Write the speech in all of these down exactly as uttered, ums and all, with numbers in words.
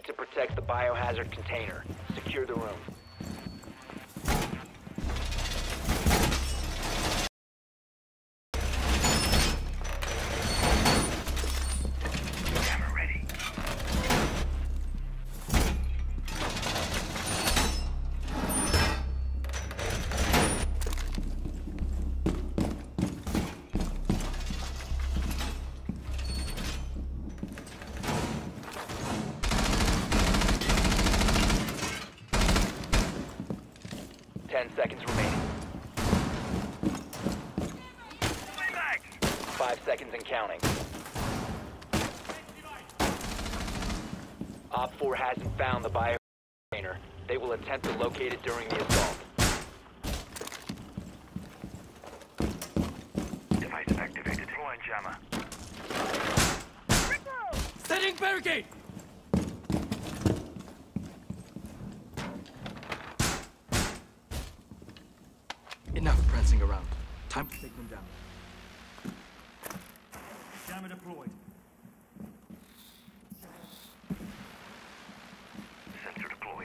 need to protect the biohazard container. Secure the room. Camera ready. Ten seconds remaining. Five seconds and counting. Op four hasn't found the bio container. They will attempt to locate it during the assault. Device activated. Deploying jammer. Setting barricade! Enough prancing around. Time to take them down. Jammer deployed. Sensor deployed.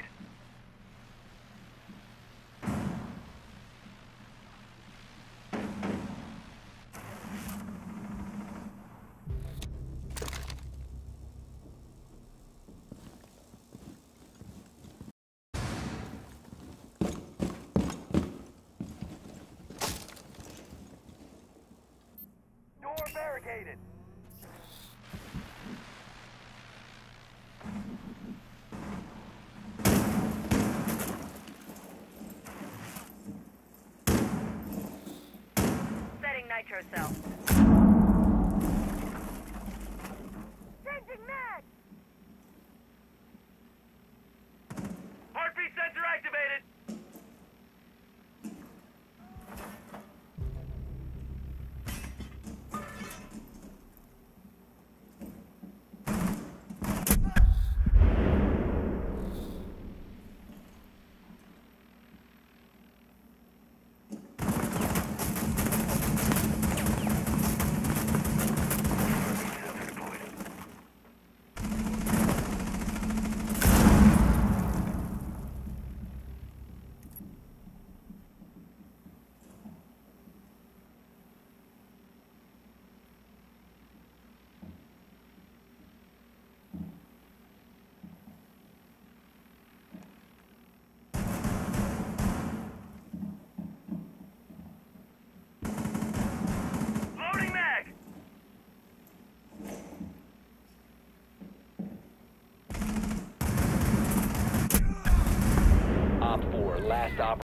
Door barricaded. Setting nitro cell. Changing mag! Heartbeat sensor activated. Sensor deployed. Loading mag. Op four, last operating.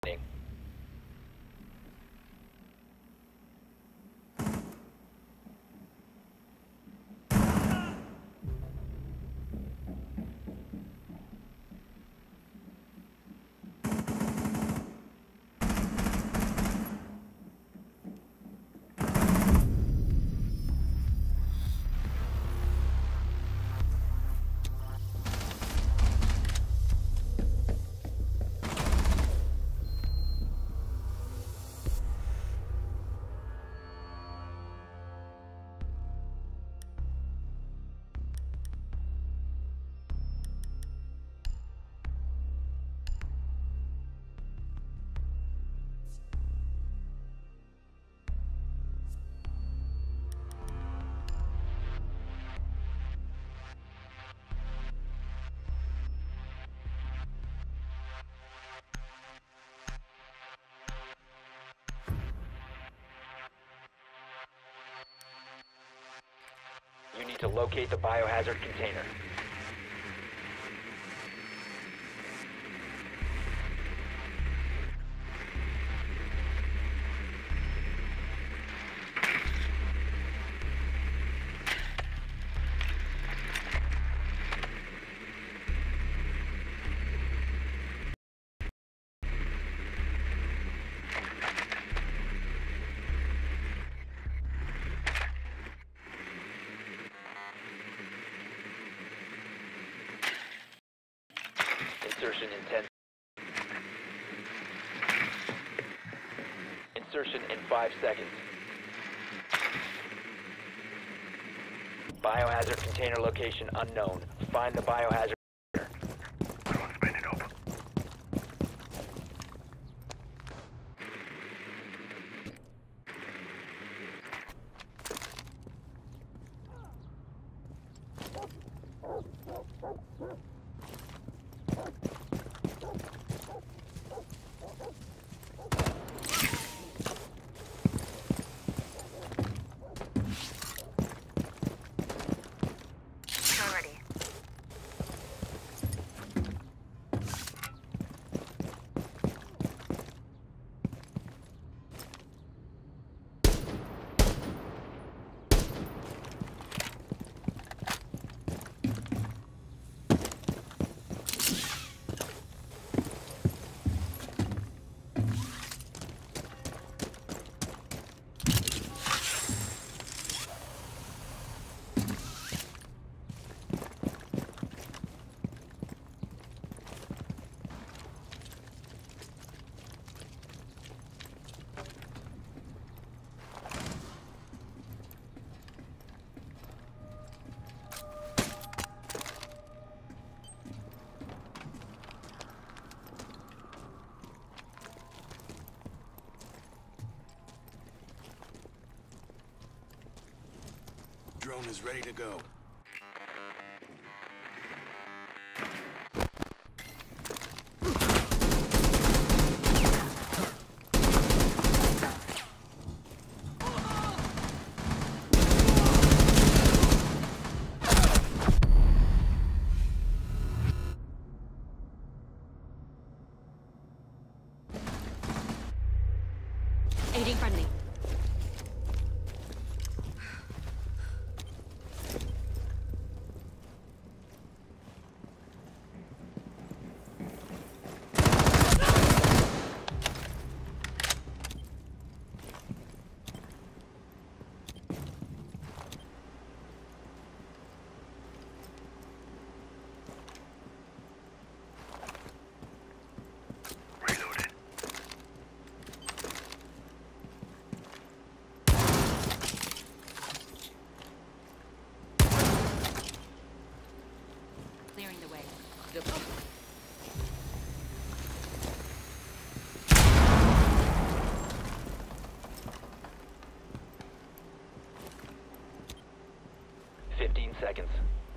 You need to locate the biohazard container. Insertion in ten. Insertion in five seconds. Biohazard container location unknown. Find the biohazard is ready to go. Aiding friendly. Clearing the way. Fifteen seconds.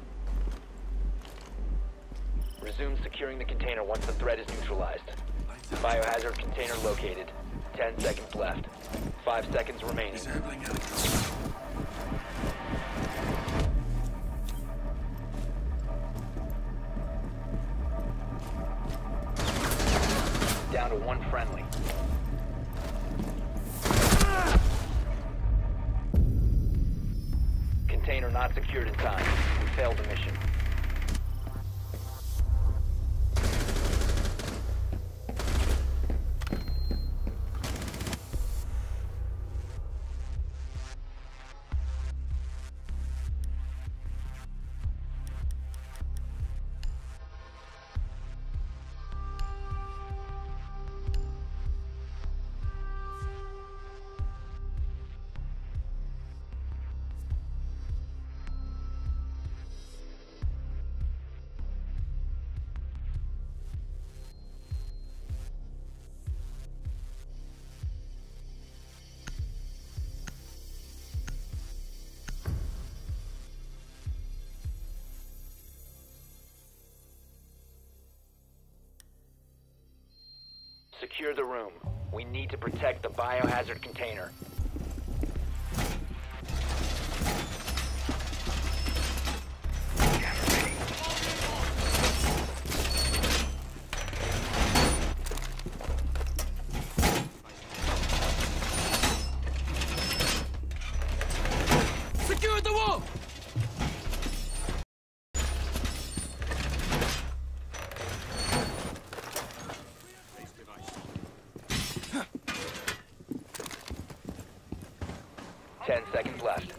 Resume securing the container once the threat is neutralized. Biohazard container located. Ten seconds left. Five seconds remaining. Disabling electronics. Down to one friendly. Container not secured in time. We failed the mission. Secure the room. We need to protect the biohazard container. Secure the wall! Ten seconds left.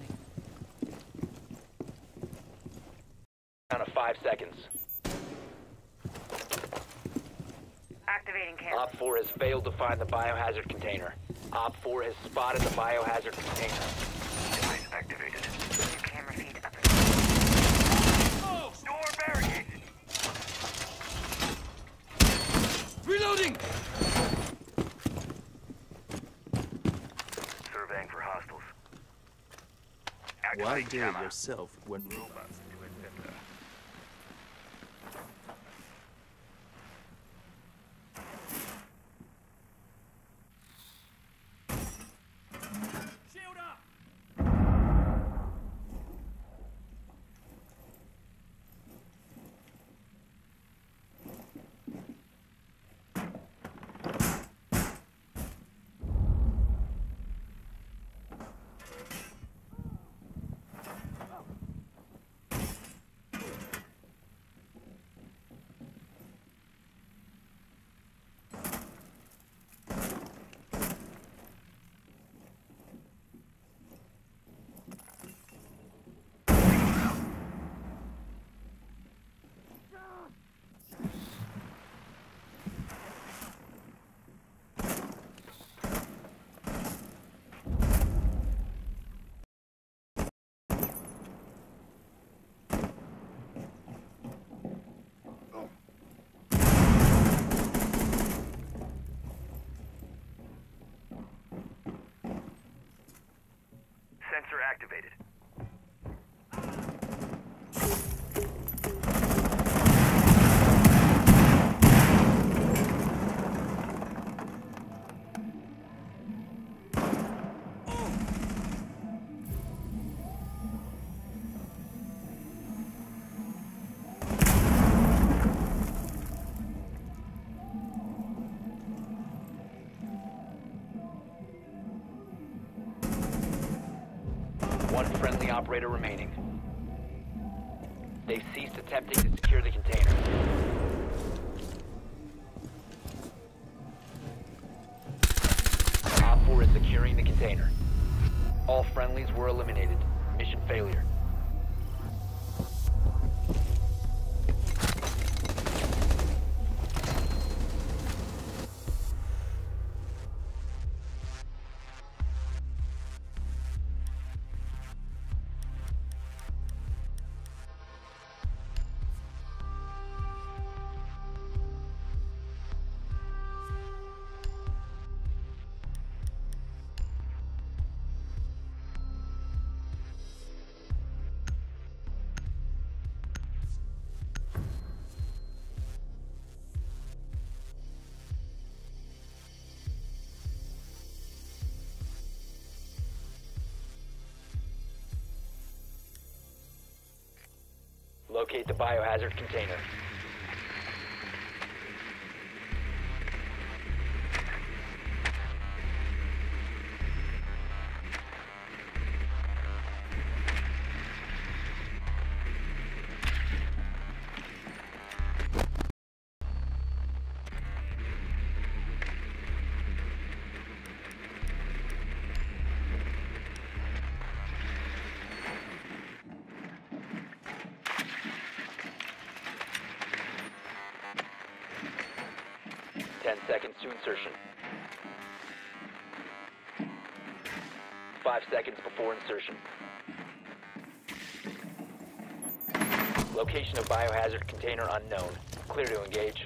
Down to five seconds. Activating camera. Op four has failed to find the biohazard container. Op four has spotted the biohazard container. Device activated. New camera feed up. Door barricaded. Reloading! Surveying for hostiles. Why Activating do it camera. yourself when Robots to enter. operator remaining. They've ceased attempting to secure the container. Op four is securing the container. All friendlies were eliminated. Mission failure. Locate the biohazard container. Ten seconds to insertion. Five seconds before insertion. Location of biohazard container unknown. Clear to engage.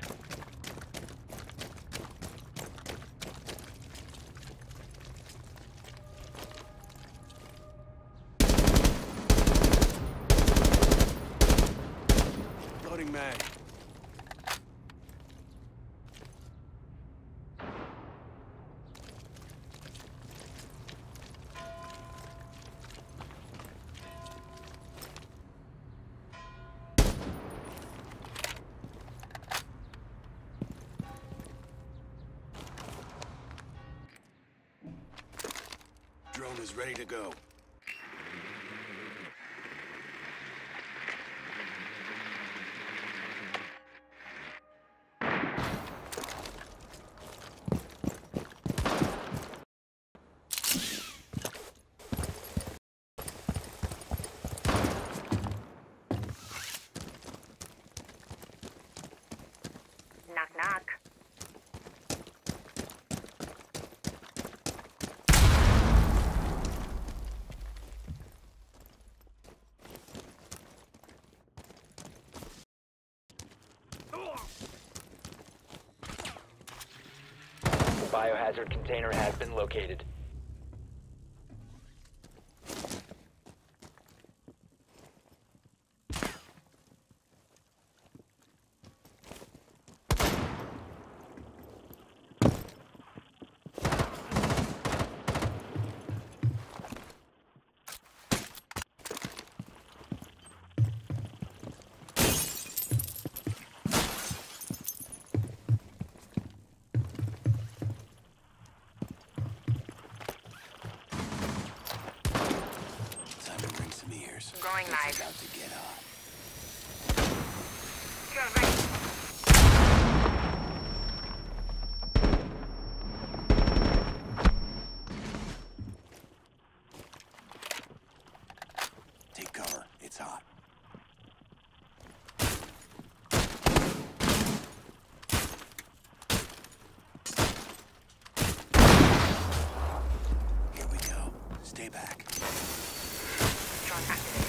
Loading mag. Drone is ready to go. Knock, knock. The biohazard container has been located. Time to bring some ears. Going live. It's about to get hot. Drone ready. Take cover. It's hot. Here we go. Stay back. Drone activated.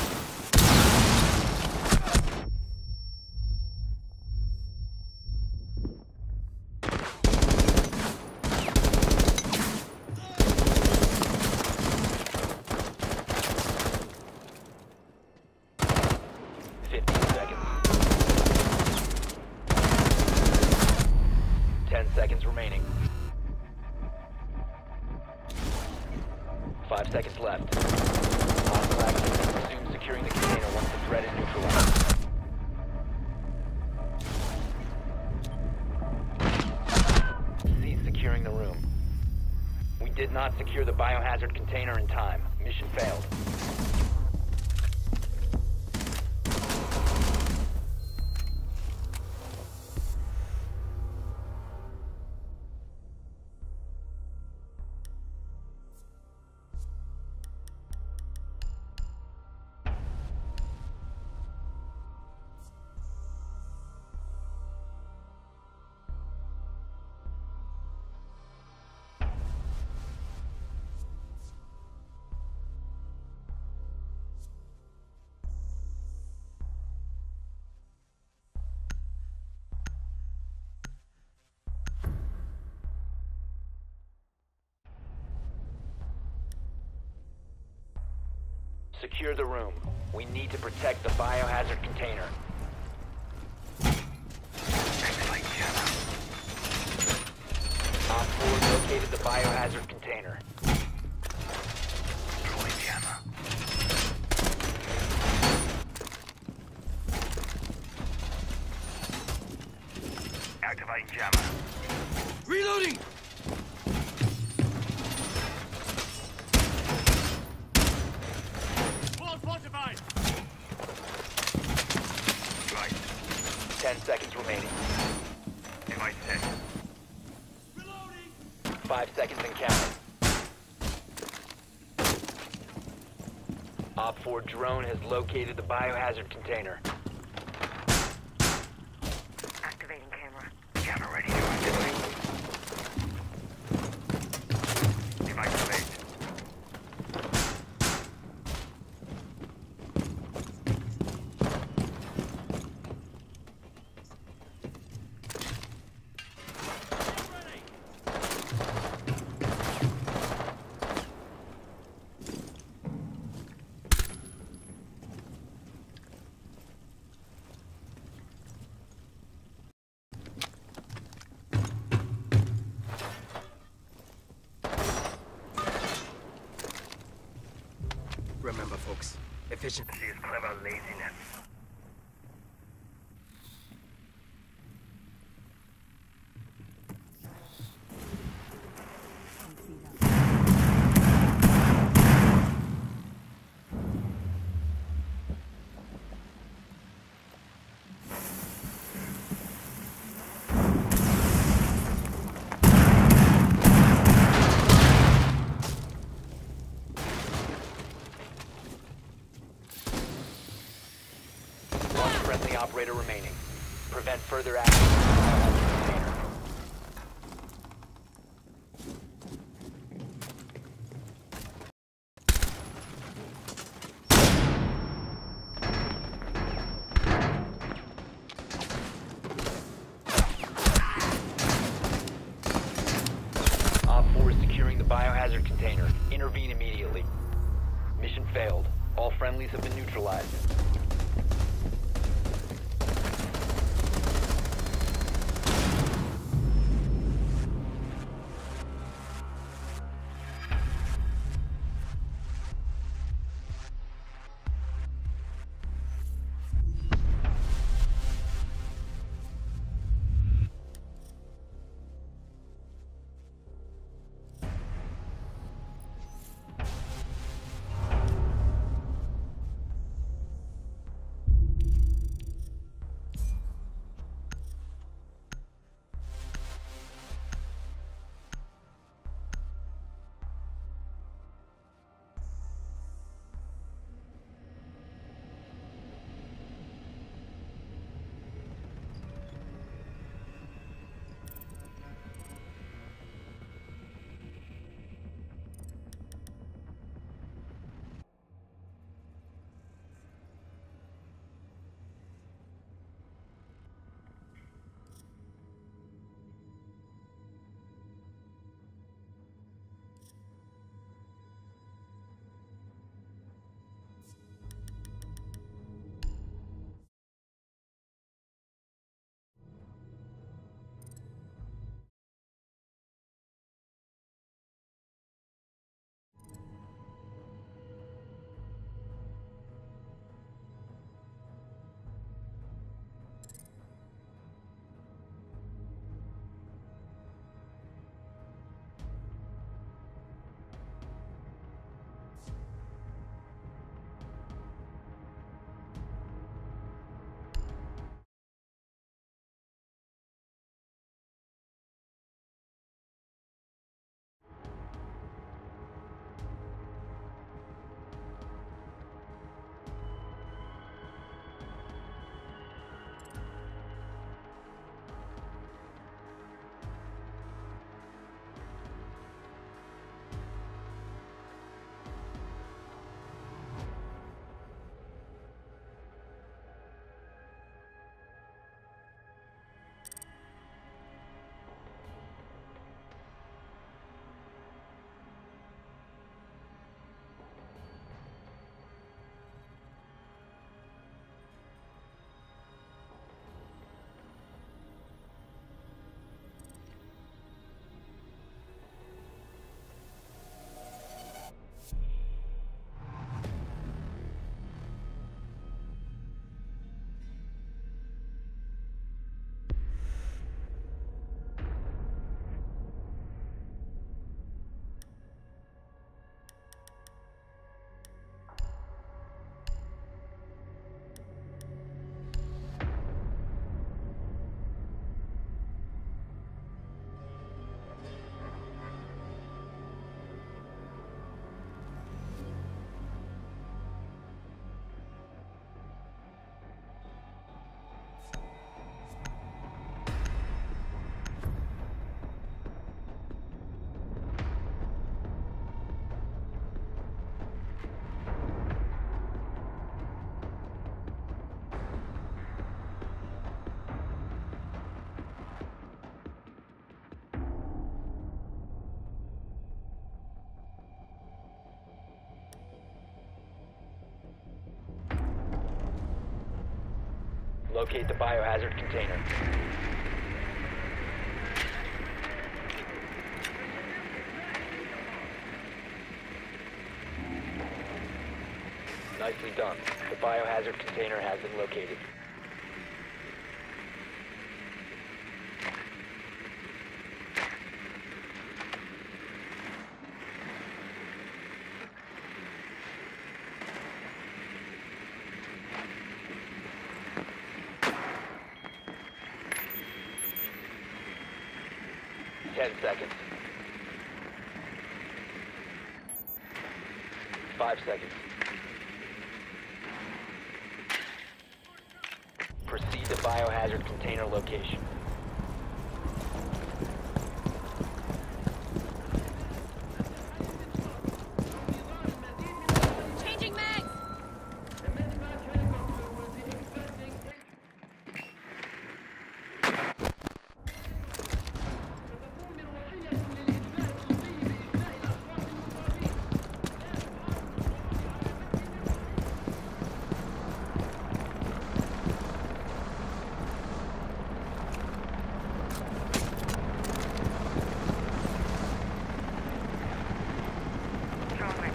Fifteen seconds. Ten seconds remaining. Five seconds left. Hostile activity. Resume securing the container once the threat is neutralized. Cease securing the room. We did not secure the biohazard container in time. Mission failed. secure the room. We need to protect the biohazard container. Activate jammer. Op four located the biohazard container. Deploy jammer. Activating jammer. Reloading! Wall fortified! Right. Ten seconds remaining. Device set. Reloading! Five seconds and counting. Op four drone has located the biohazard container. Activating camera. Jammer ready to activate. Device placed. Remember, folks, efficient. This is clever laziness. One friendly operator remaining. Prevent further access to the biohazard container. Op four is securing the biohazard container. Intervene immediately. Mission failed. All friendlies have been neutralized. Locate the biohazard container. Nicely done. The biohazard container has been located. Ten seconds. Five seconds. Proceed to biohazard container location. Changing mags! Drone ready.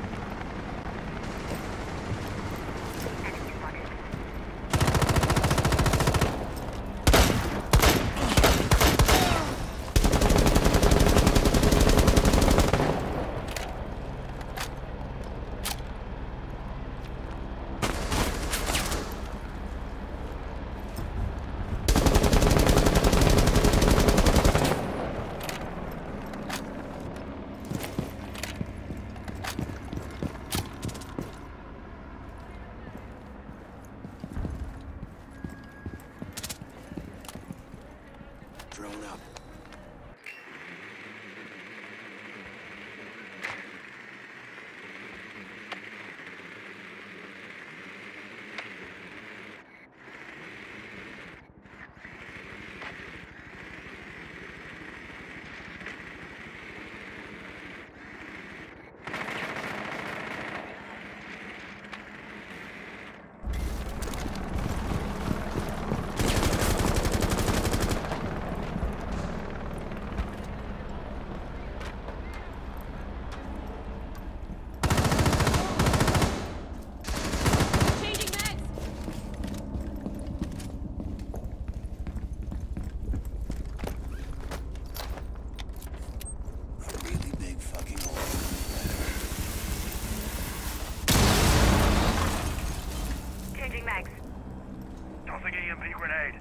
Enemy spotted. Drone up. Changing mags! A really big fucking hole. Changing mags. Tossing E M P grenade.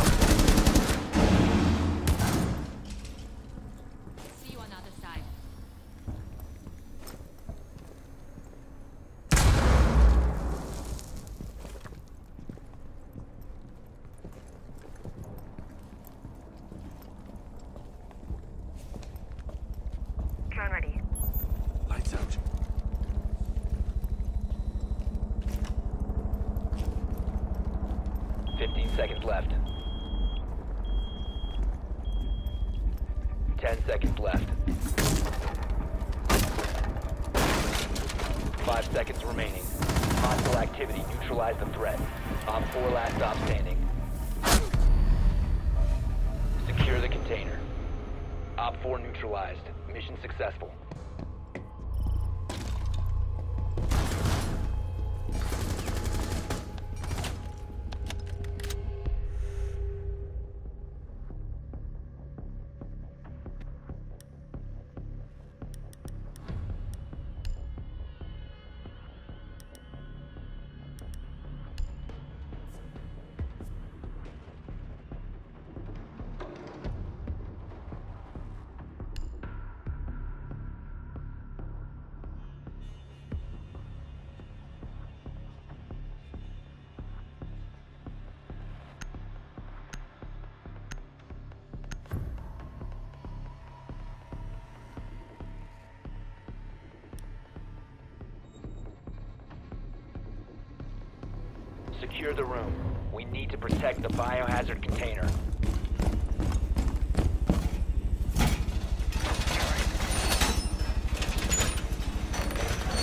See you on the other side. Drone ready. Lights out. Fifteen seconds left. Ten seconds left. Five seconds remaining. Hostile activity. Neutralize the threat. Op four last stop standing. Secure the container. Op four neutralized. Mission successful. Secure the room. We need to protect the biohazard container.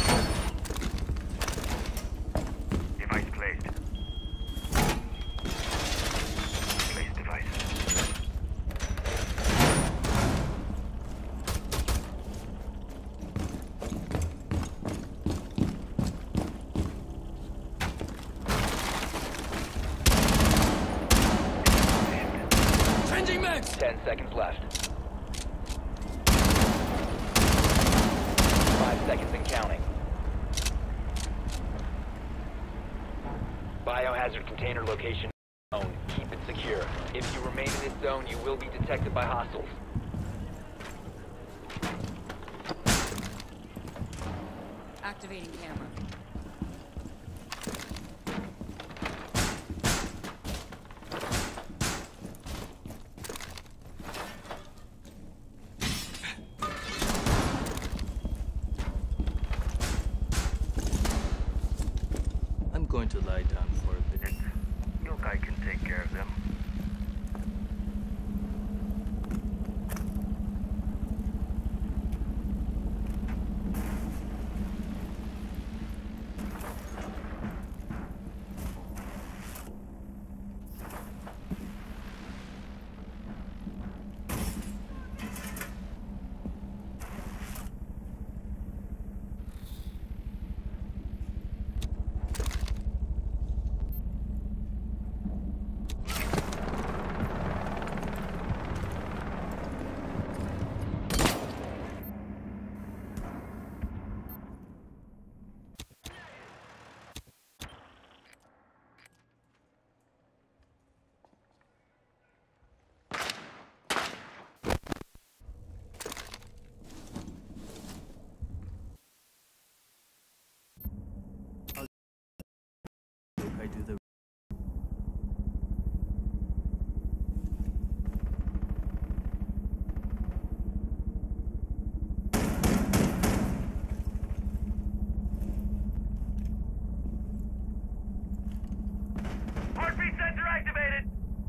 Device placed. Ten seconds left. Five seconds and counting. Biohazard container location known. Keep it secure. If you remain in this zone, you will be detected by hostiles. Activating camera. I'm going to lie down for a bit. Your guy can take care of them. I do the Heartbeat sensor activated!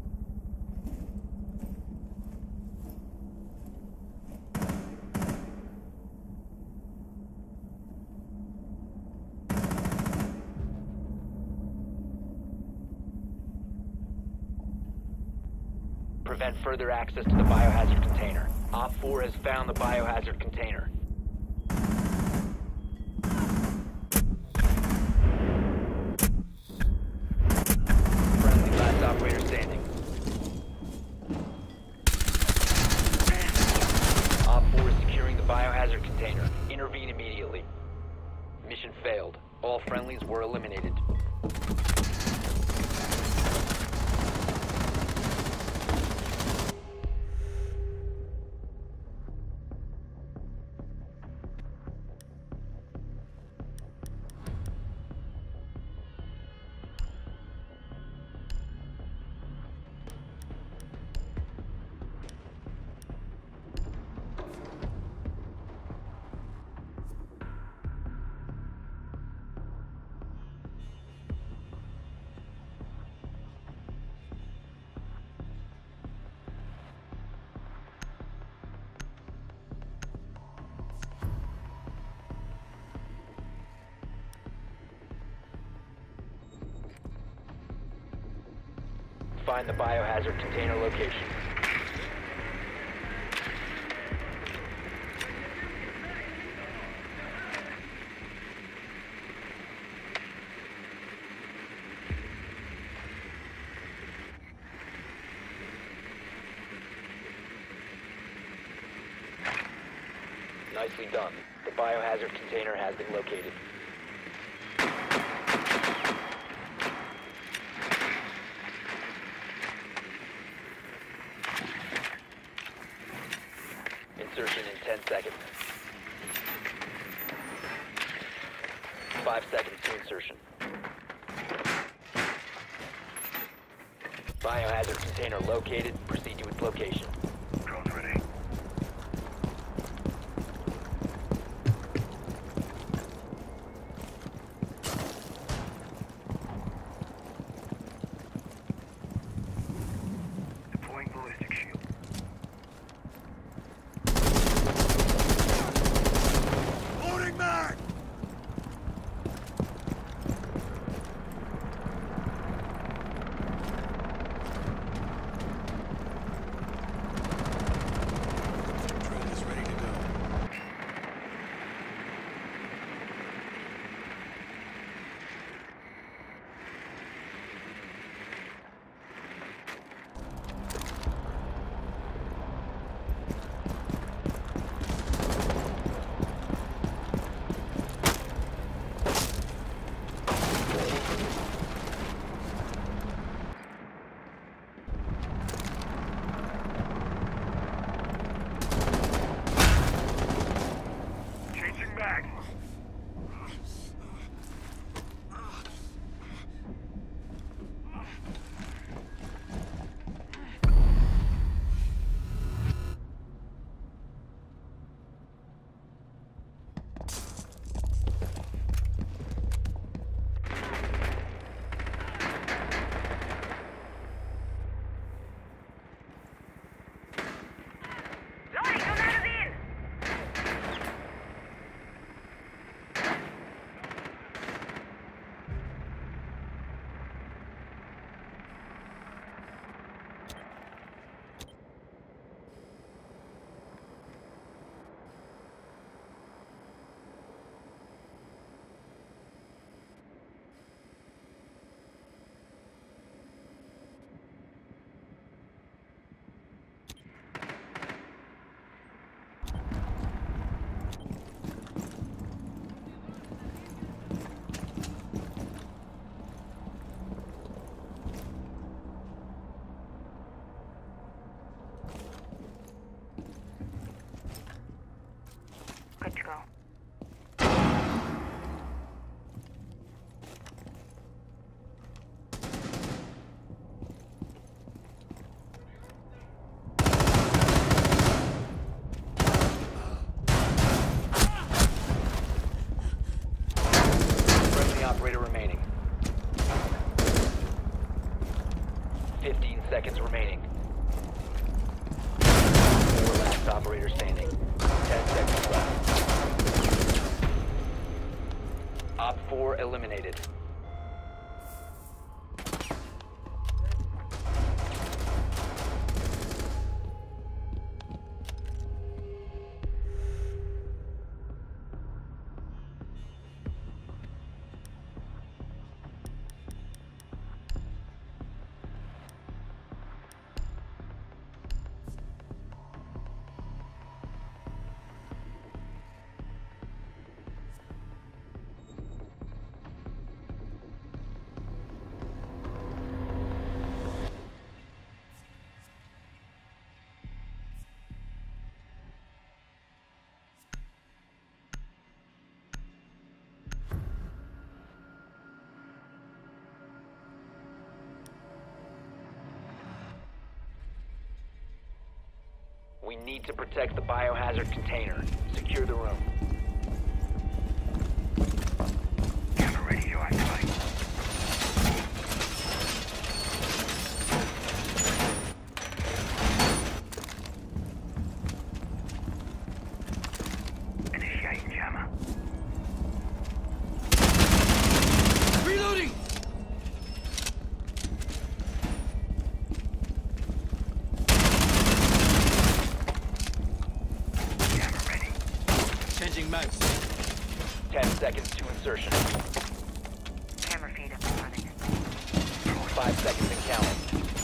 Prevent further access to the biohazard container. Op four has found the biohazard container. Friendly last operator standing. Op four is securing the biohazard container. Intervene immediately. Mission failed. All friendlies were eliminated. Find the biohazard container location. Nicely done. The biohazard container has been located. Insertion in ten seconds. Five seconds to insertion. Biohazard container located. Proceed to its location. Drone's ready. Deploying ballistic shield. Loading mag! Good to go. Friendly operator remaining. fifteen seconds remaining. Four last operator standing. ten seconds left. Op four eliminated. We need to protect the biohazard container. Secure the room. Camera ready to activate. Initiating jammer. Reloading! Jammer ready. Changing mags. ten seconds to insertion. Camera feed up and running. five seconds and counting.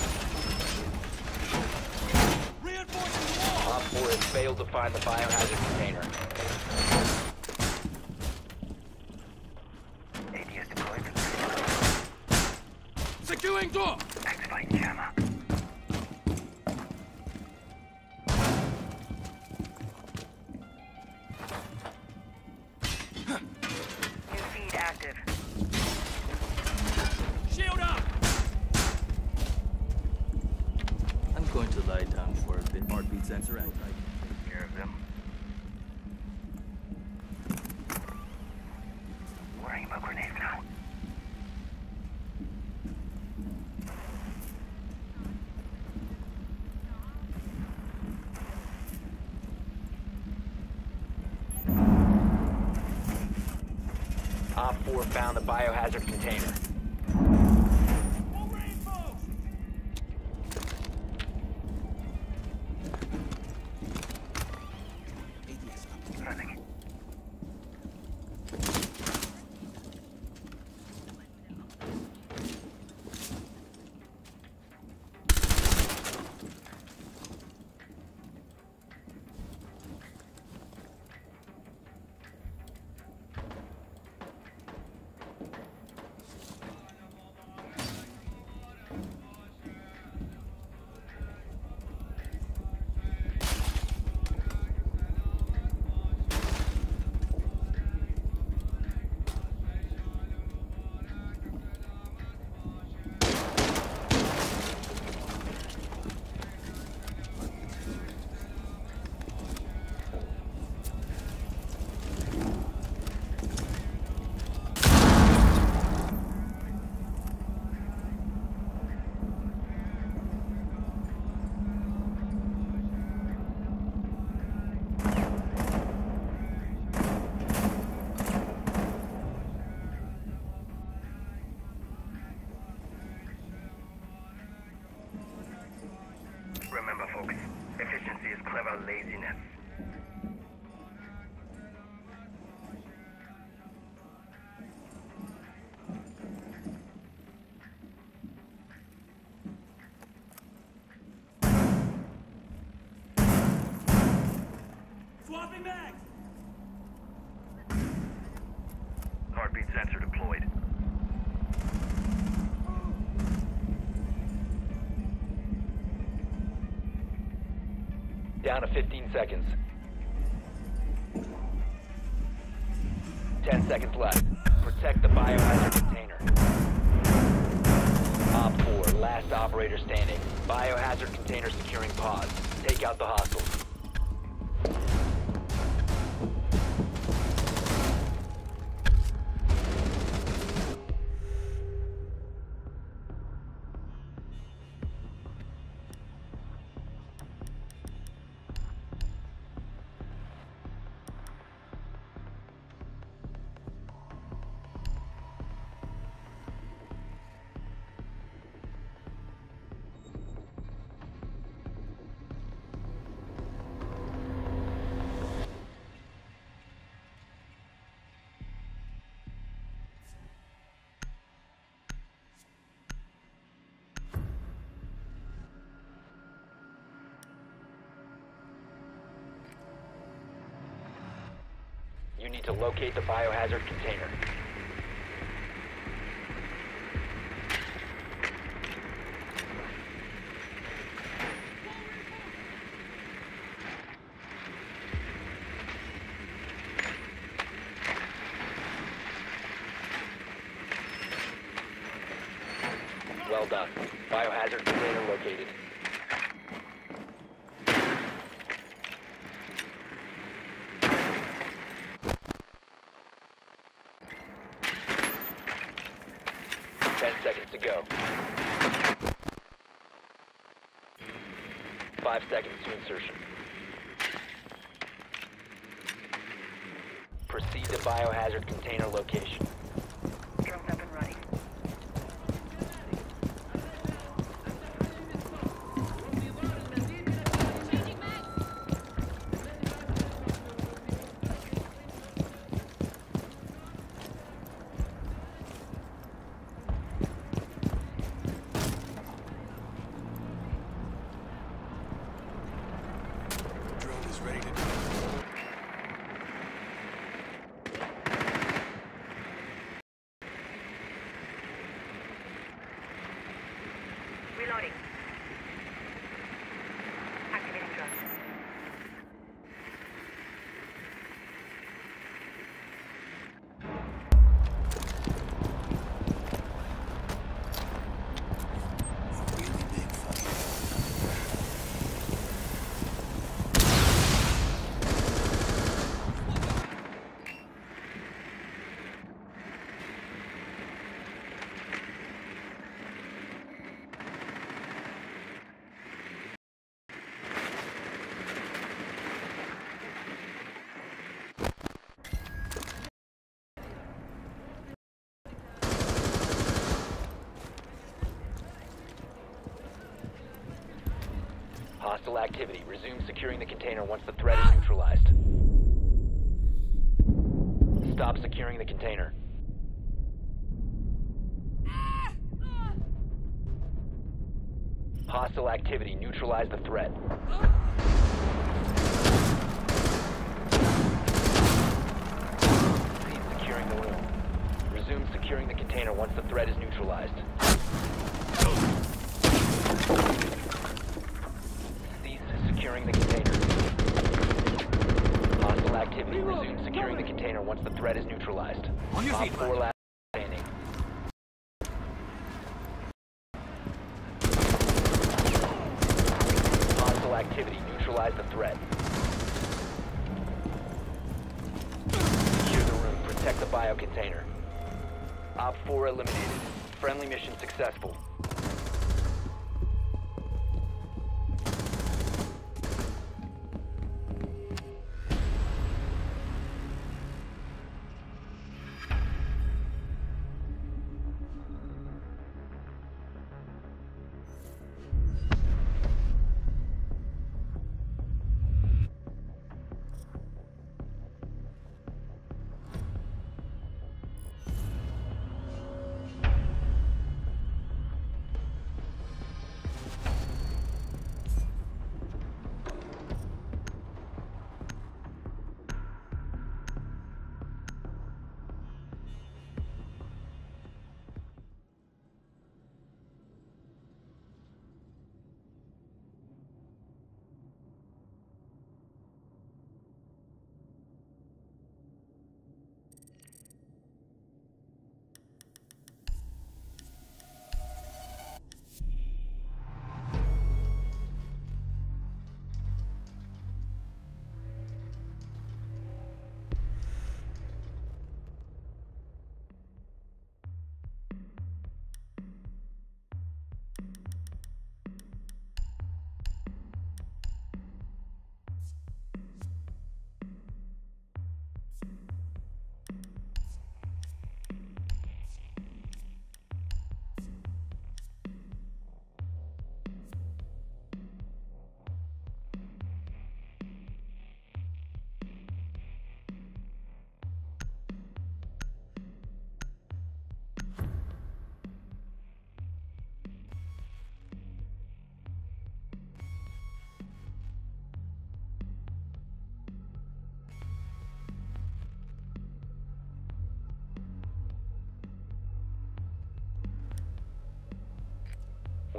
Reinforcing the wall! Op four has failed to find the biohazard container. A D S deployed. Securing door! Activate jammer. New feed active. Shield up! I'm going to lie down for a bit. Heartbeat sensor active. Take care of them. Worrying about grenades now. Op four found the biohazard container. Running. Remember, folks, efficiency is clever laziness. Swapping mags! Heartbeat sensor deployed. Down to fifteen seconds. Ten seconds left. Protect the biohazard container. Op four, last operator standing. Biohazard container securing pods. Take out the hostiles. You need to locate the biohazard container. Well done. Biohazard container located. Ten seconds to go. Five seconds to insertion. Proceed to biohazard container location. Drone's up and running. Drone is ready to go. Reloading. Activating drone. Really big fight. Hostile activity. Resume securing the container once the threat is neutralized. Stop securing the container. Hostile activity. Neutralize the threat. Cease securing the room. Resume securing the container once the threat is neutralized. Cease securing the container. Hostile activity. Resume securing the container once the threat is neutralized. On your Op feet, four bud. last standing. Hostile activity. Neutralize the threat. Secure the room. Protect the bio container. Op four eliminated. Friendly mission successful.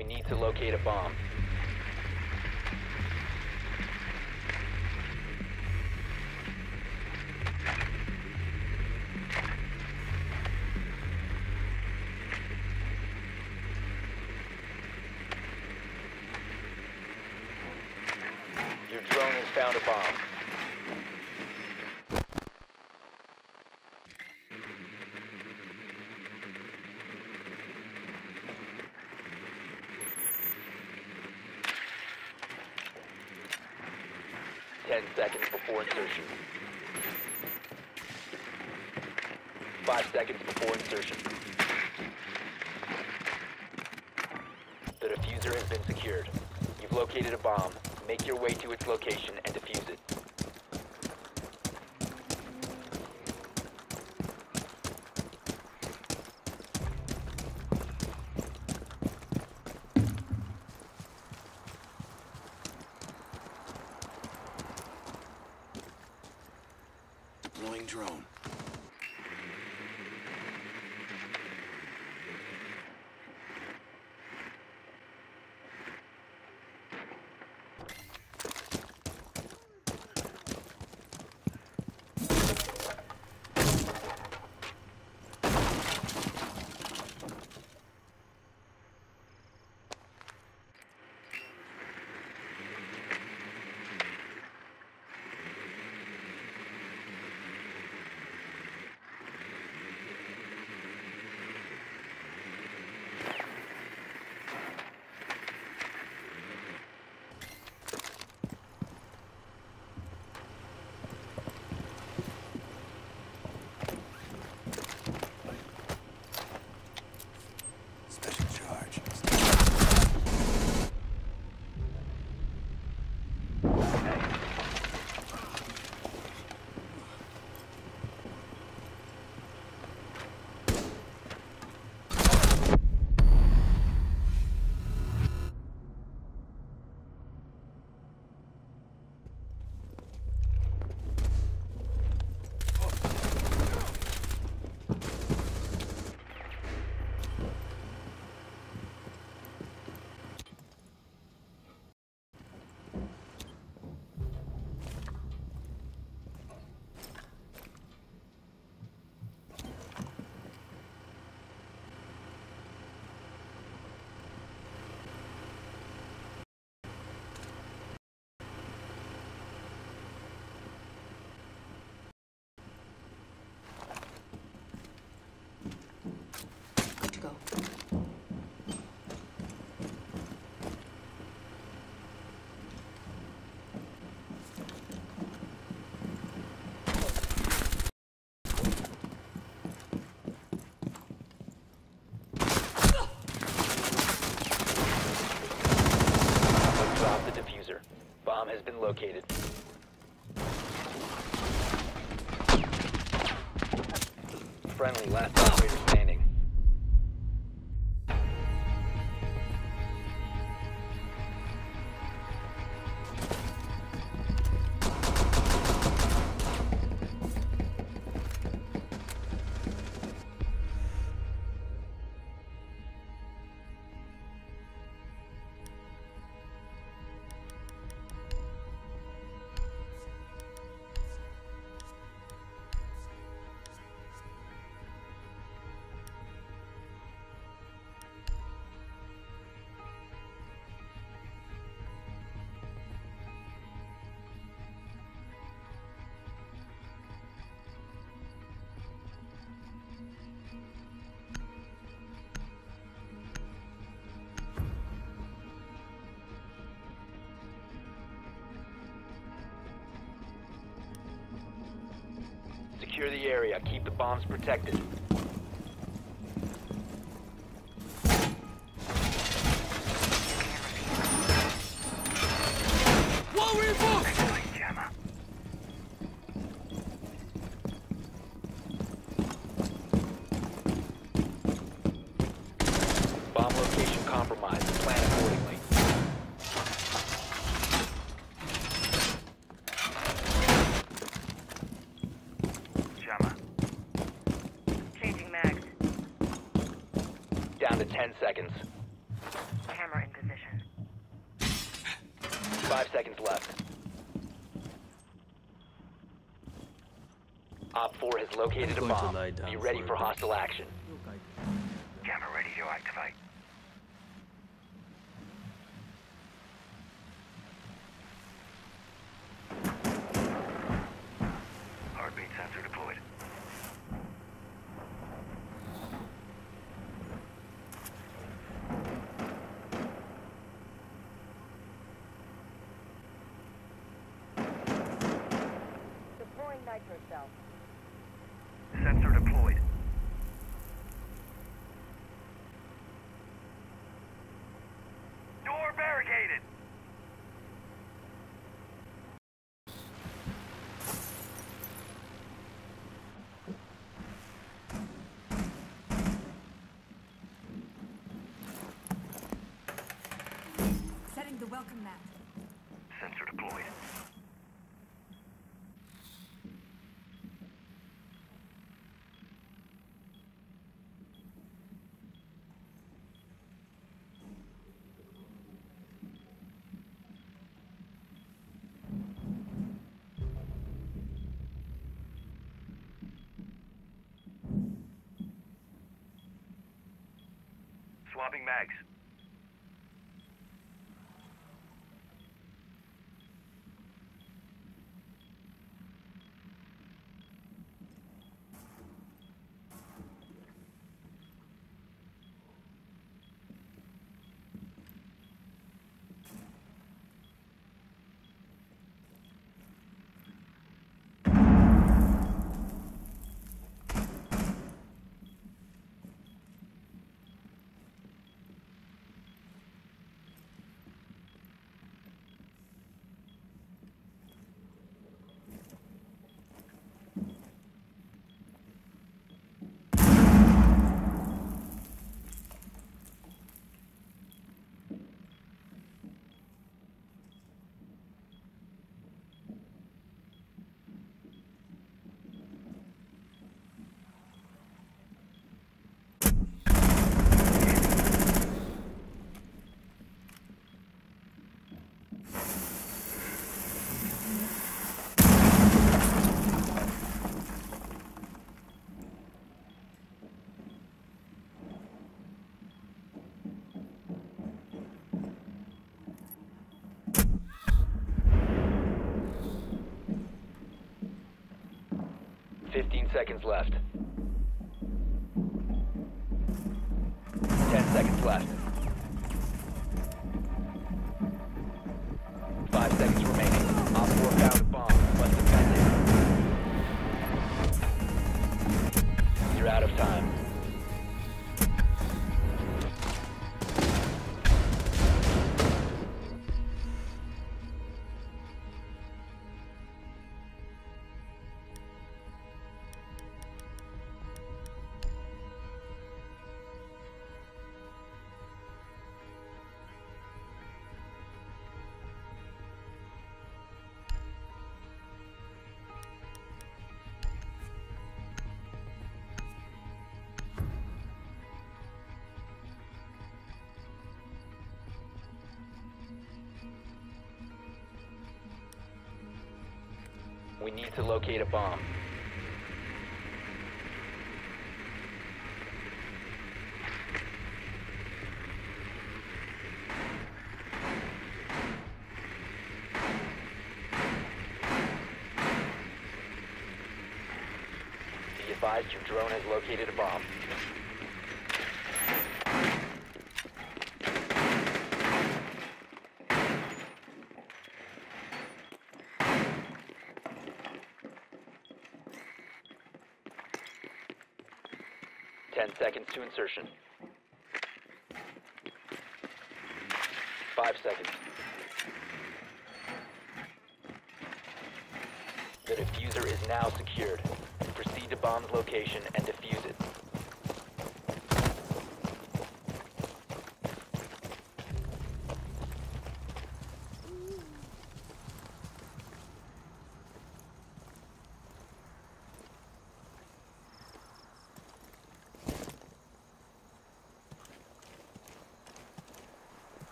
We need to locate a bomb. Your drone has found a bomb. Ten seconds before insertion. Five seconds before insertion. The diffuser has been secured. You've located a bomb. Make your way to its location and defuse it. Deploying drone. Special charge. Good to go. Drop the diffuser. Bomb has been located. Friendly, last operator standing. Secure the area. Keep the bombs protected. Wall reinforced! Excellent, Jammer. Bomb location compromised. Plan accordingly. Jammer. Changing mags. Down to ten seconds. Camera seconds left. Op four has located a I'm going to bomb. lie down Be ready for a for bit. hostile action. Jammer ready to activate. Heartbeat sensor deployed. Deploying nitro cell. Sensor deployed. Door barricaded. Setting the welcome mat. Sensor deployed. Swapping mags. Fifteen seconds left. Ten seconds left. Five seconds remaining. Op four found a bomb. Must defend it. You're out of time. We need to locate a bomb. Be advised your drone has located a bomb. Ten seconds to insertion. Five seconds. The diffuser is now secured. Proceed to bomb's location and defuse it.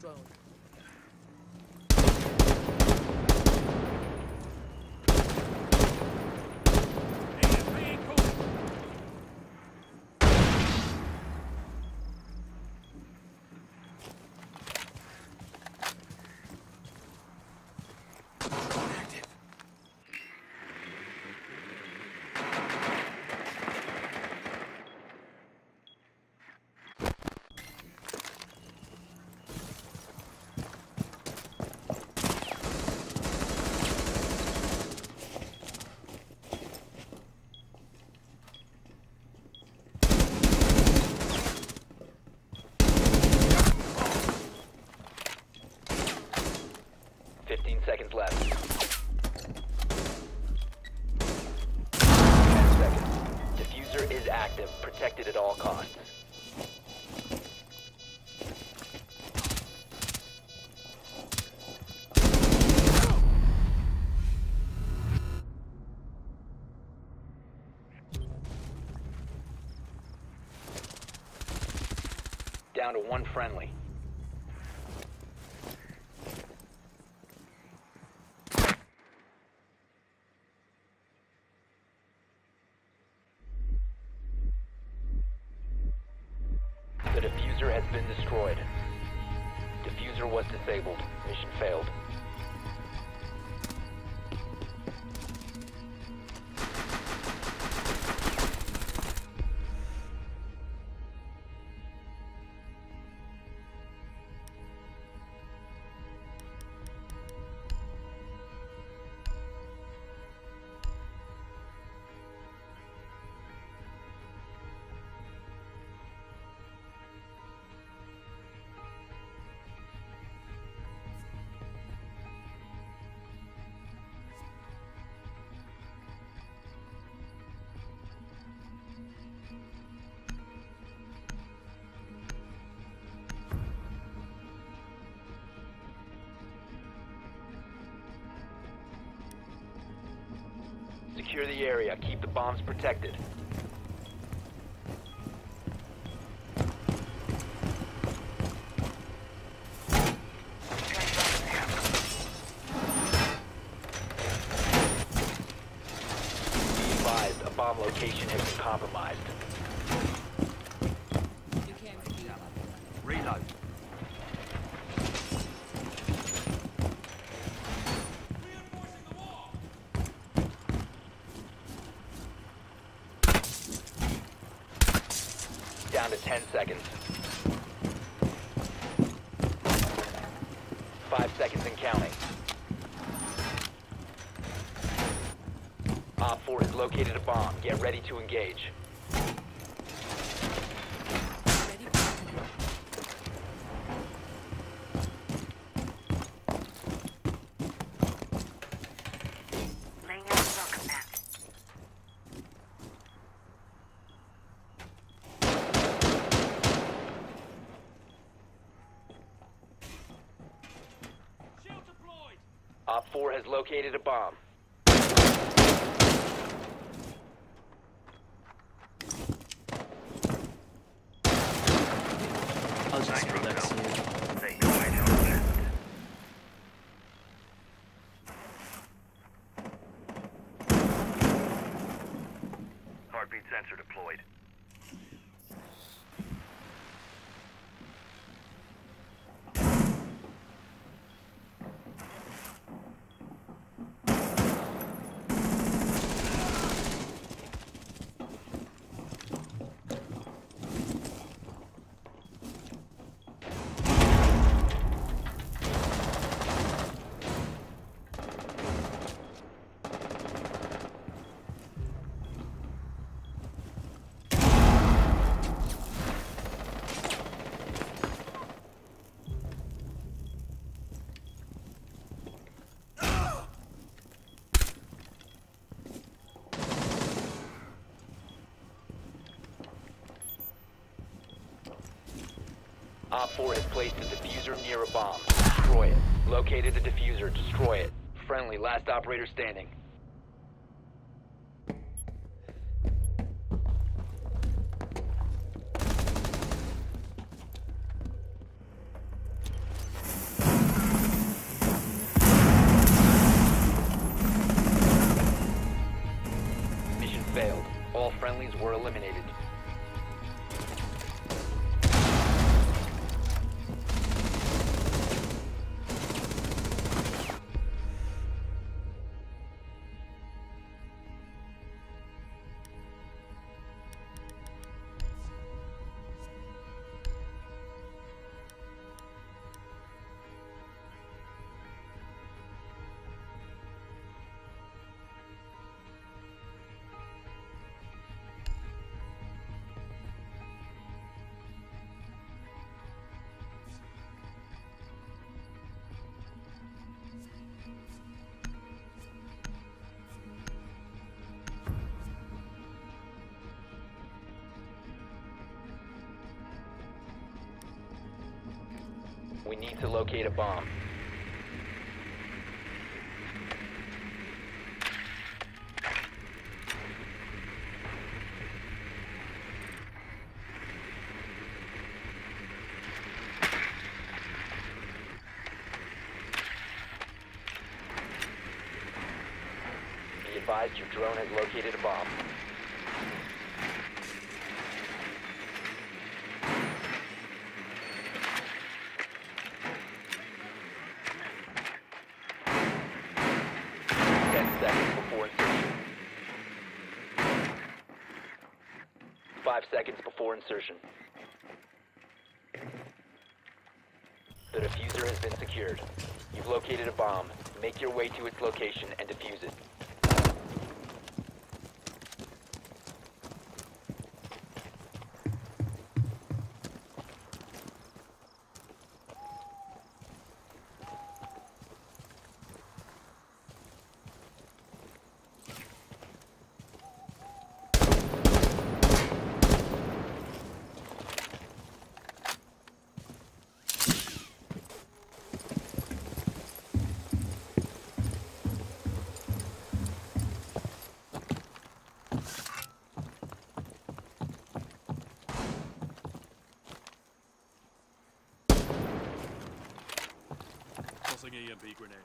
drone. fifteen seconds left. ten seconds. Diffuser is active. Protected at all costs. Down to one friendly. The diffuser has been destroyed. Diffuser was disabled. Mission failed. Secure the area. Keep the bombs protected. Be advised, a bomb location has been compromised. You can't keep up. Reload. Down to ten seconds. Five seconds and counting. Op four has located a bomb. Get ready to engage. Ready? Laying out the welcome mat. Op four has located a bomb. I'll just relax here. Stay quiet on the left. Heartbeat sensor deployed. Op four has placed a diffuser near a bomb. Destroy it. Located the diffuser. Destroy it. Friendly, last operator standing. were eliminated. We need to locate a bomb. Be advised your drone has located a bomb. Five seconds before insertion. The diffuser has been secured. You've located a bomb. Make your way to its location and defuse it. Tossing E M P grenade.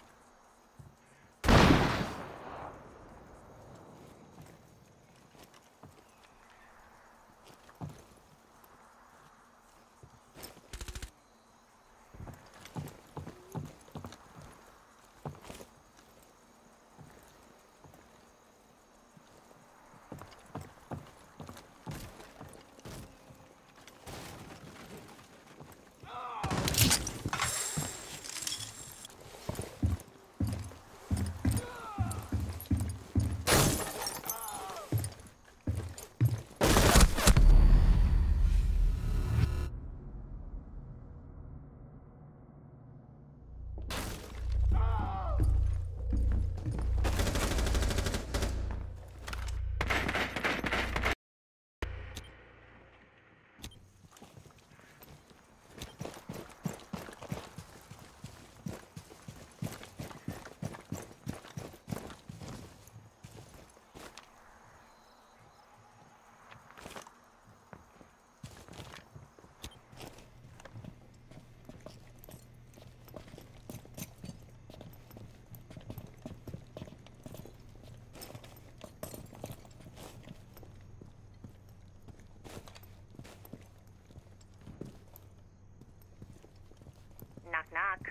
Knock, knock.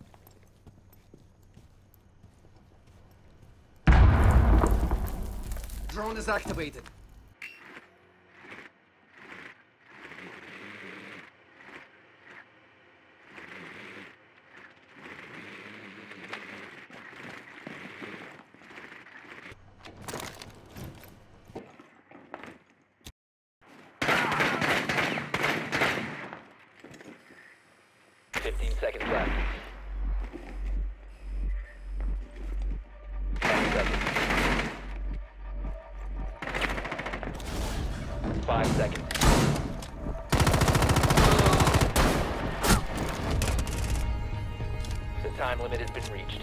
Drone is activated. Fifteen seconds left. Ten seconds. Five seconds. The time limit has been reached.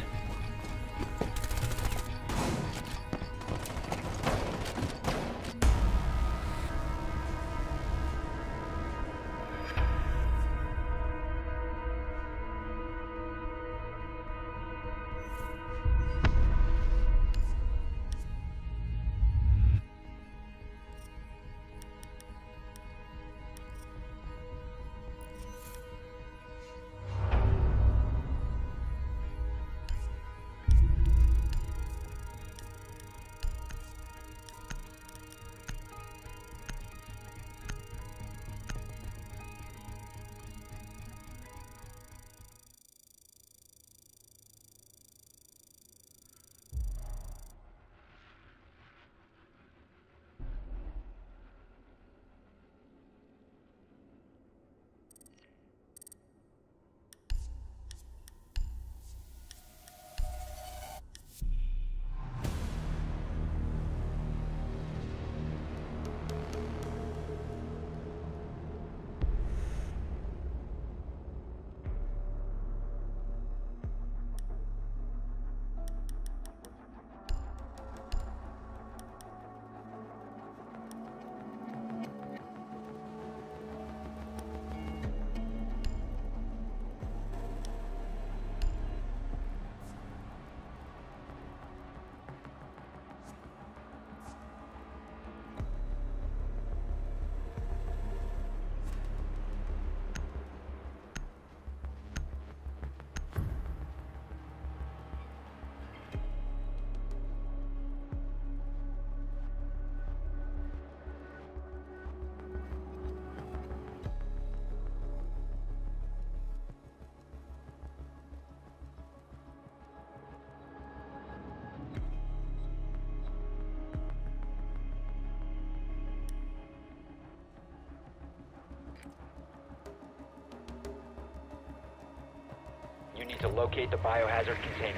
to locate the biohazard container.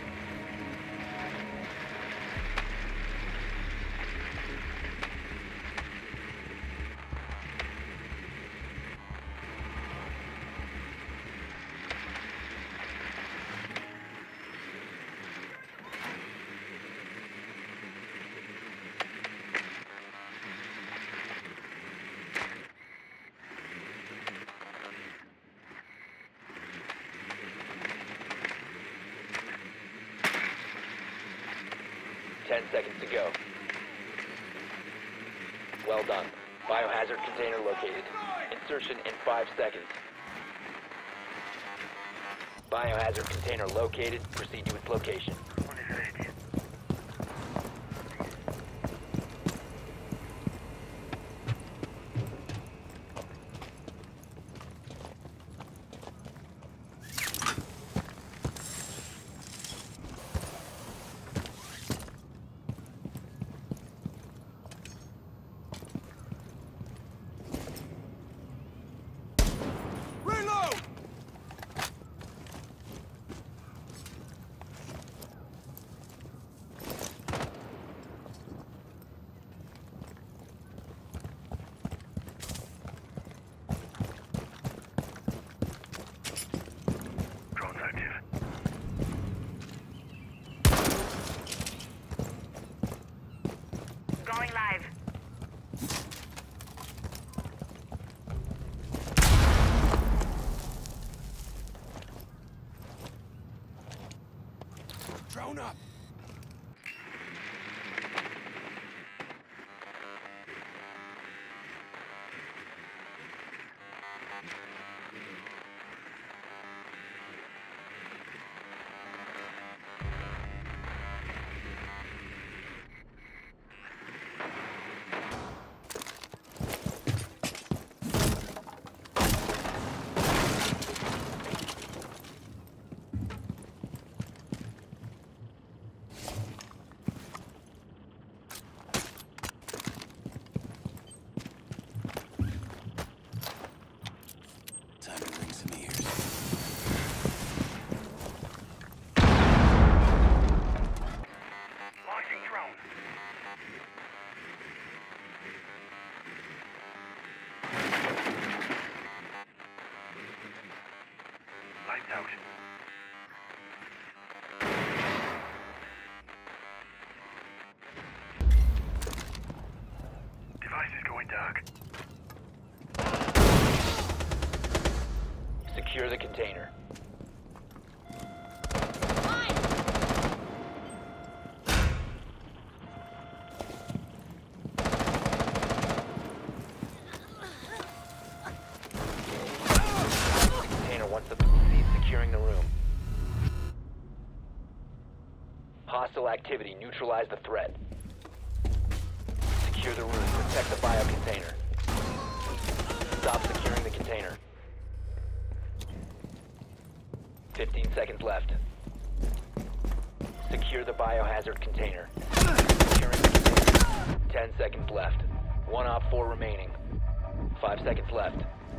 Ten seconds to go. Well done. Biohazard container located. Insertion in five seconds. Biohazard container located. Proceed to its location. One is ready. Reload! Drone's active. Going live. Drone up! Time to ring some ears. Launching drone. Lights out. Device is going dark. Secure the container. Container once the proceed securing the room. Hostile activity. Neutralize the threat. Secure the room. Protect the bio container. Stop securing the container. Fifteen seconds left. Secure the biohazard container. Securing the container. Ten seconds left. One op four remaining. Five seconds left.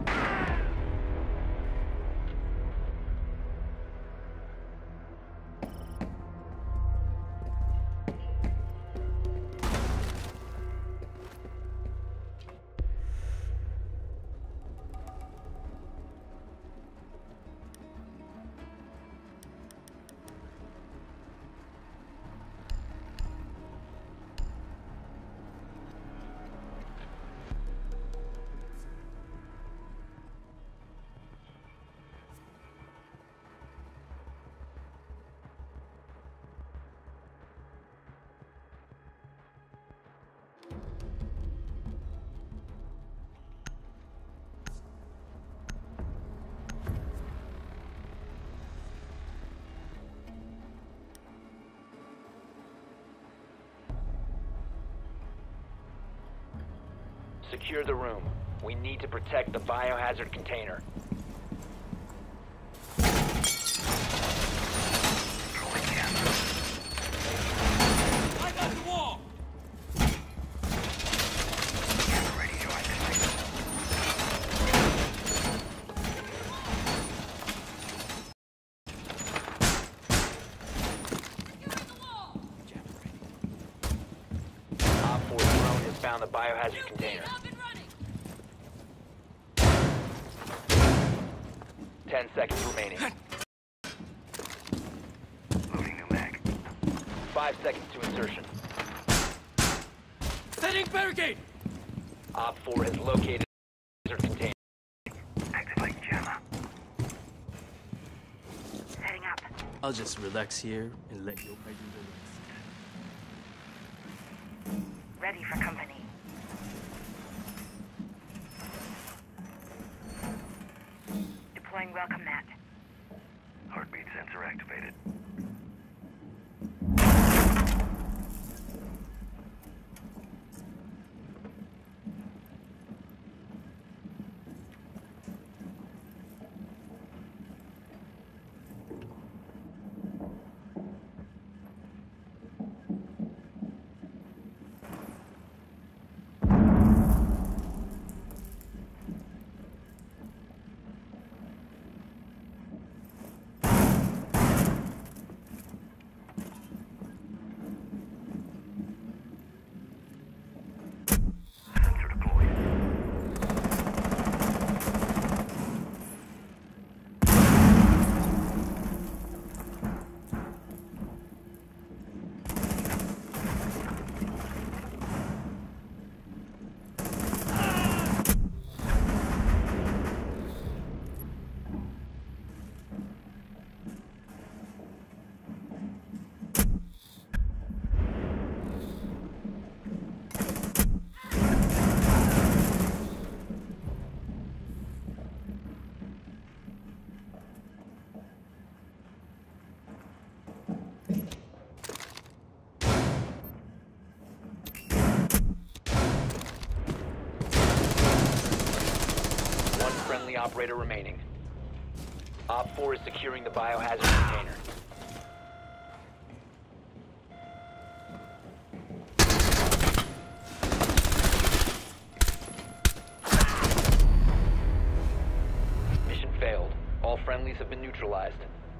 Secure the room. We need to protect the biohazard container. I got the wall! Radio activated. found the biohazard container. Up and running. Ten seconds remaining. Loading new mag. Five seconds to insertion. Setting barricade! Op four has located the biohazard container. Activate jammer. Setting up. I'll just relax here and let you make the rest. Ready for company. Deploying welcome mat. Heartbeat sensor activated. Sensor deployed. One friendly operator remaining. Op four is securing the biohazard container. Mission failed. All friendlies have been neutralized.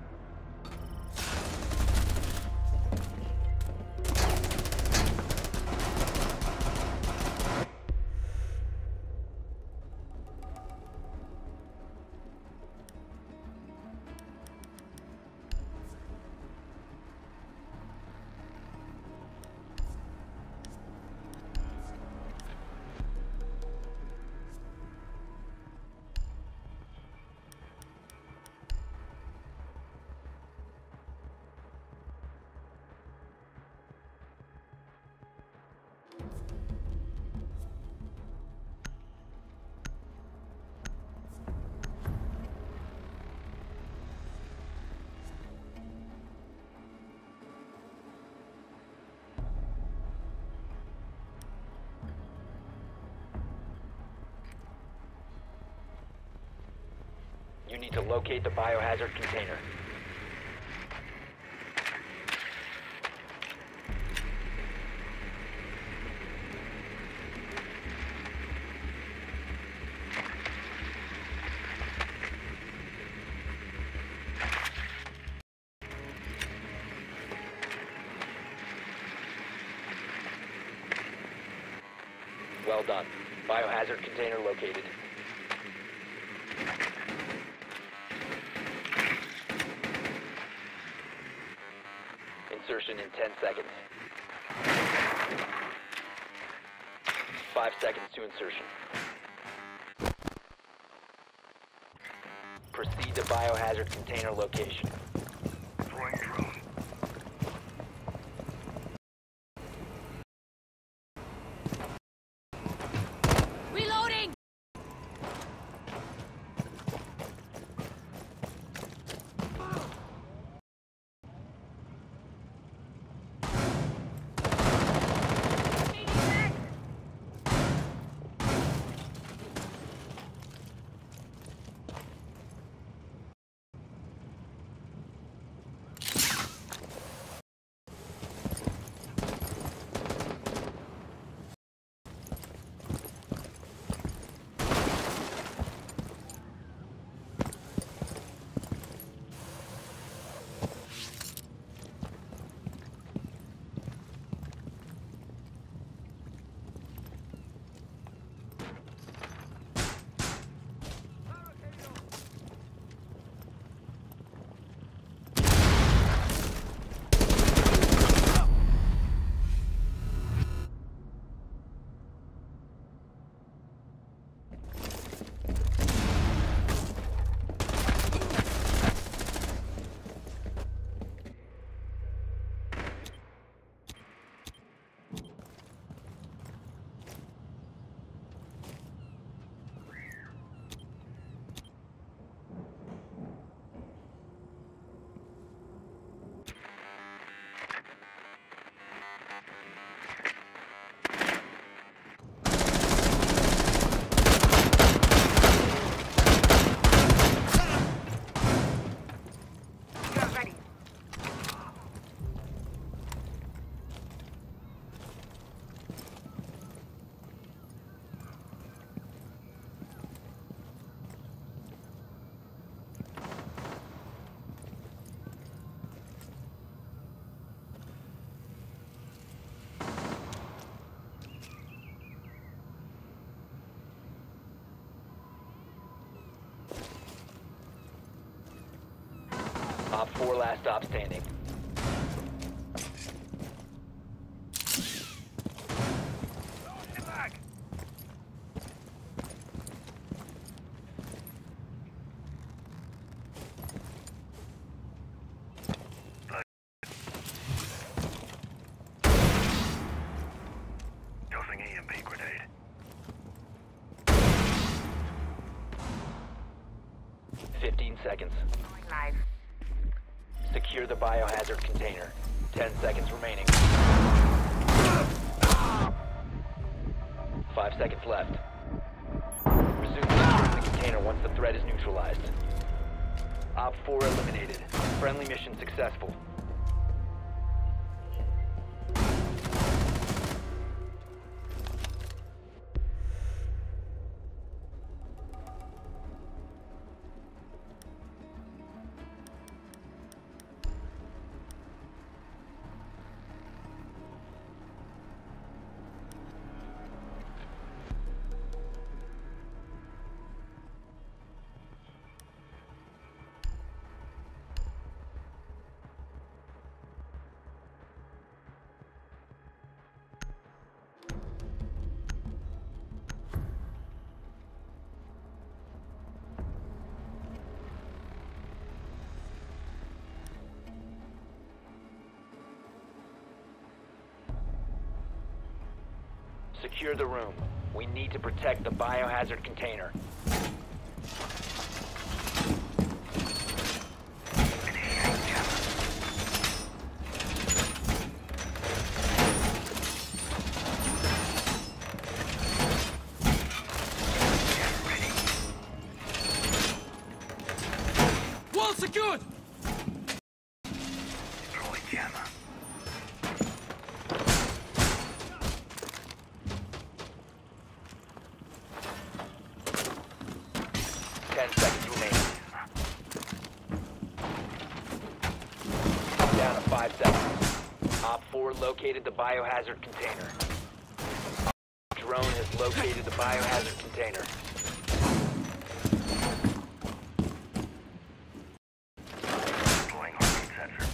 You need to locate the biohazard container. Well done. Biohazard container located. Insertion in ten seconds. Five seconds to insertion. Proceed to biohazard container location. Deploying drone. Reloading. Op four last stop standing. Tossing E M P grenade. fifteen seconds. Going live. Secure the biohazard container. ten seconds remaining. Five seconds left. Resume securing the container once the threat is neutralized. Op four eliminated. Friendly mission successful. Secure the room. We need to protect the biohazard container. Wall secured! Deploy jammer. Ten seconds remaining. Down to five seconds. Op four located the biohazard container. Drone has located the biohazard container. Deploying heartbeat sensor.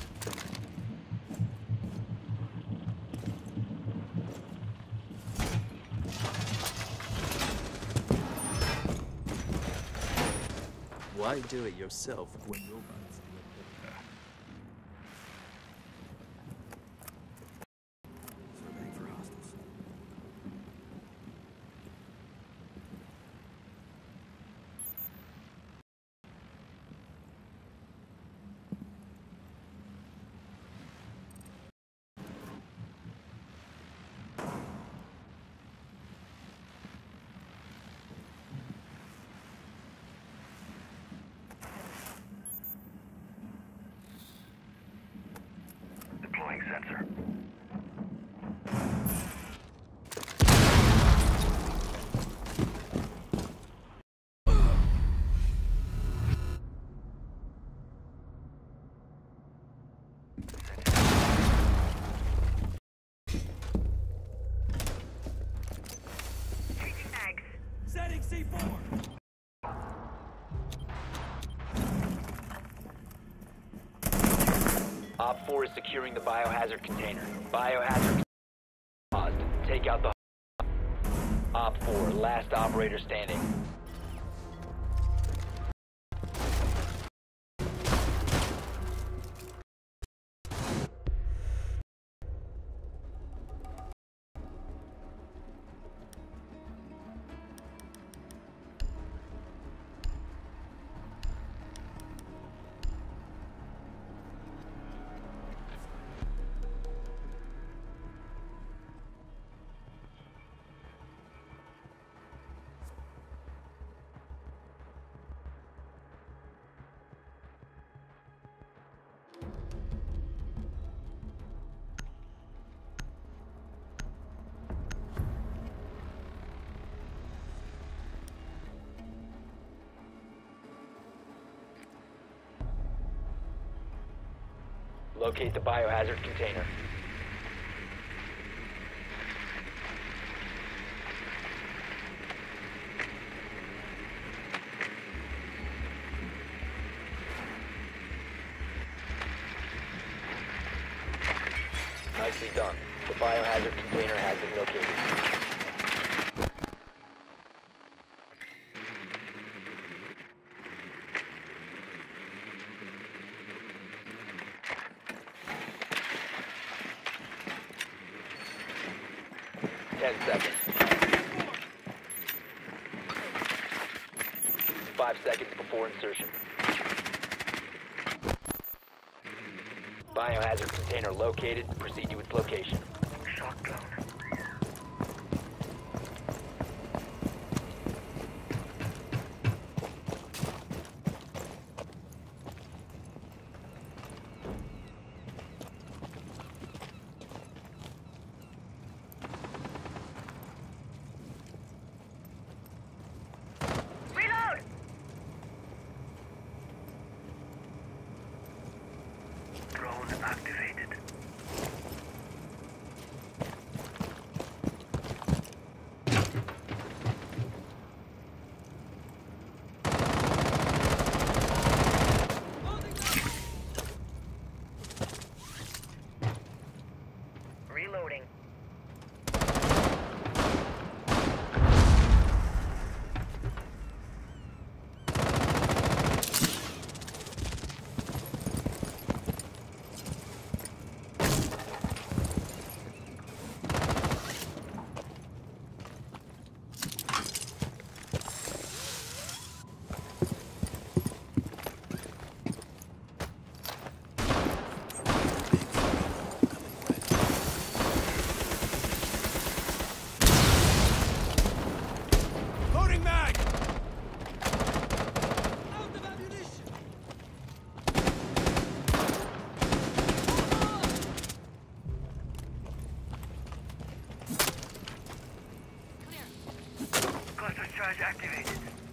Why do it yourself when robots do it better? Surveying for hostiles. Deploying sensor. Changing mags. Setting C four! Op four is securing the biohazard container. Biohazard paused. Take out the Op four, last operator standing. Locate the biohazard container. Nicely done. The biohazard container has been located. Ten seconds. Five seconds before insertion. Biohazard container located. Proceed to its location. Shock drone. Reload! Drone activated. Reloading. Loading mag! Cluster charge activated.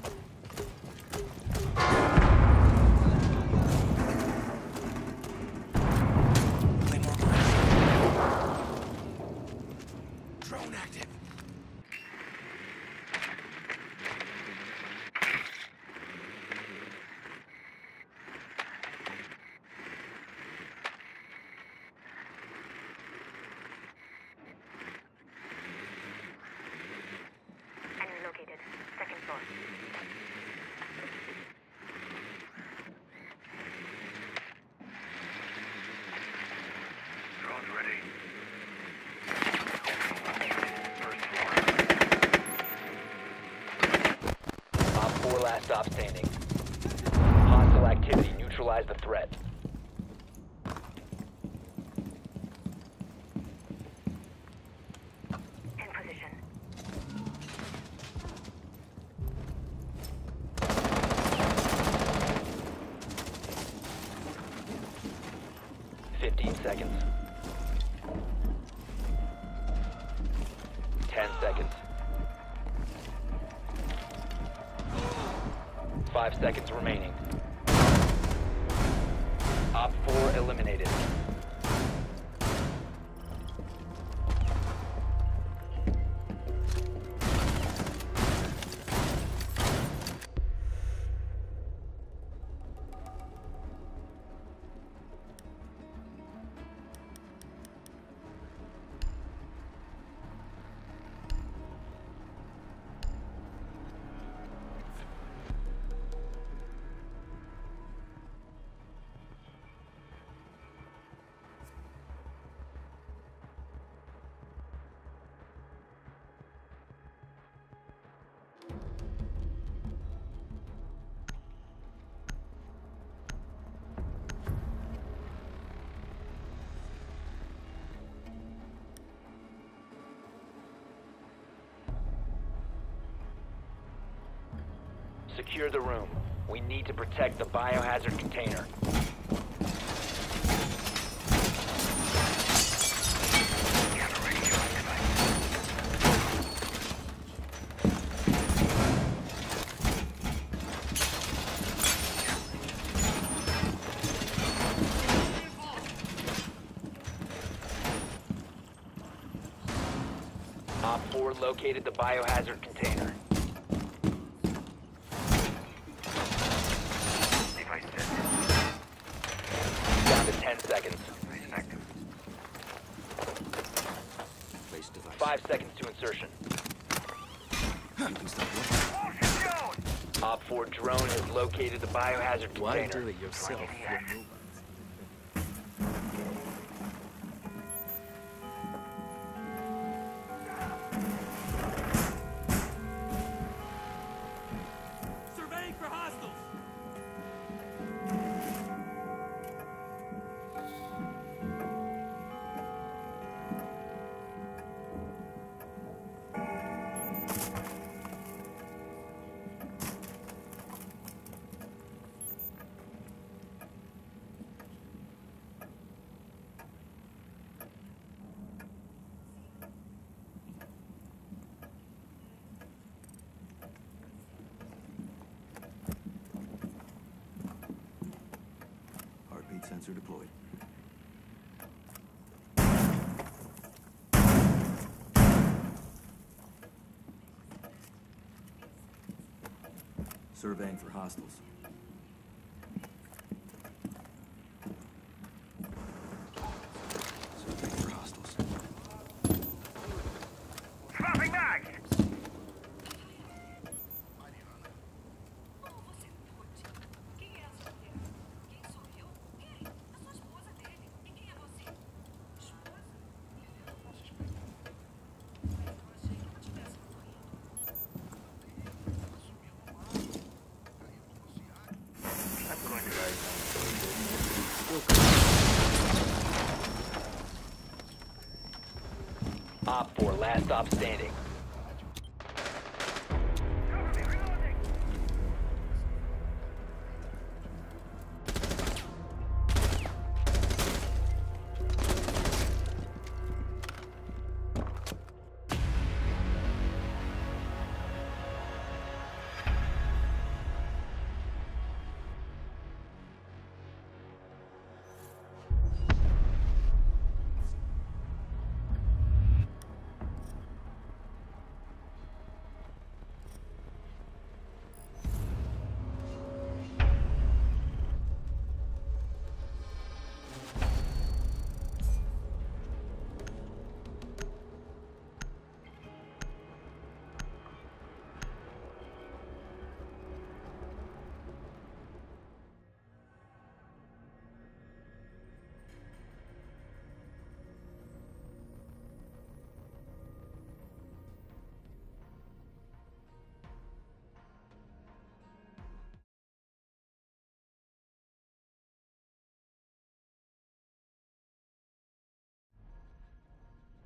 Claymore ground. Drone active. Enemy located. Second floor. Drone ready. First floor. Op four last stop standing. Hostile activity. Neutralize the threat. In position. Fifteen seconds. Ten seconds. Five seconds remaining. Op four eliminated. Secure the room. We need to protect the biohazard container. Camera radio activated. Op four located the biohazard container. Device set. Down to ten seconds. Device active. Five seconds to insertion. You can stop what? Motion shown! Op four drone has located the biohazard Why container. do it yourself when robots? Surveying for hostiles. Heartbeat sensor deployed. Surveying for hostiles. Surveying for hostiles. Swapping mags! I'm going to Op four, last stop standing.